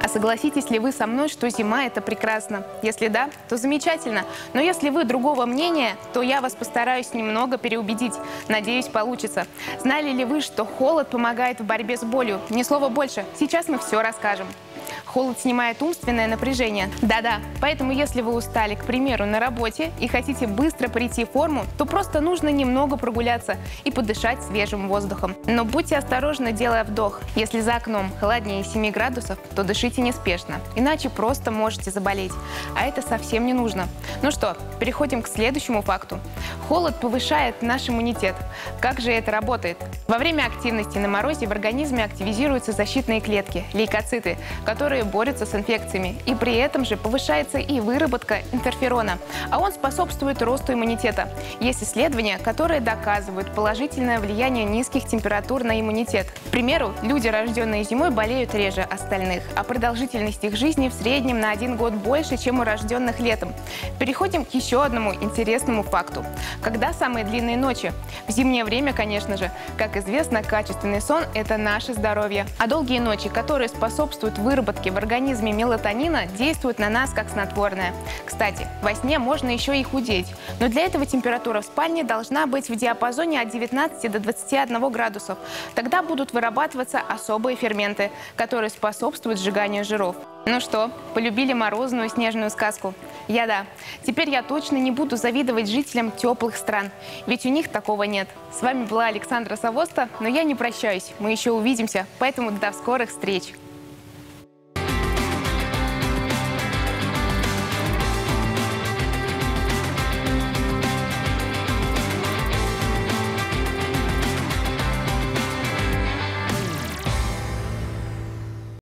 А согласитесь ли вы со мной, что зима – это прекрасно? Если да, то замечательно. Но если вы другого мнения, то я вас постараюсь немного переубедить. Надеюсь, получится. Знали ли вы, что холод помогает в борьбе с болью? Ни слова больше. Сейчас мы все расскажем. Холод снимает умственное напряжение. Да-да, поэтому если вы устали, к примеру, на работе и хотите быстро прийти в форму, то просто нужно немного прогуляться и подышать свежим воздухом. Но будьте осторожны, делая вдох. Если за окном холоднее 7 градусов, то дышите неспешно, иначе просто можете заболеть. А это совсем не нужно. Ну что, переходим к следующему факту. Холод повышает наш иммунитет. Как же это работает? Во время активности на морозе в организме активизируются защитные клетки, лейкоциты, которые борются с инфекциями. И при этом же повышается и выработка интерферона, а он способствует росту иммунитета. Есть исследования, которые доказывают положительное влияние низких температур на иммунитет. К примеру, люди, рожденные зимой, болеют реже остальных, а продолжительность их жизни в среднем на 1 год больше, чем у рожденных летом. Переходим к еще одному интересному факту. Когда самые длинные ночи? В зимнее время, конечно же. Как известно, качественный сон – это наше здоровье. А долгие ночи, которые способствуют выработке в организме мелатонина, действуют на нас как снотворное. Кстати, во сне можно еще и худеть. Но для этого температура в спальне должна быть в диапазоне от 19 до 21 градусов. Тогда будут вырабатываться особые ферменты, которые способствуют сжиганию жиров. Ну что, полюбили морозную снежную сказку? Да. Теперь я точно не буду завидовать жителям теплых стран, ведь у них такого нет. С вами была Александра Савоста, но я не прощаюсь, мы еще увидимся, поэтому до скорых встреч!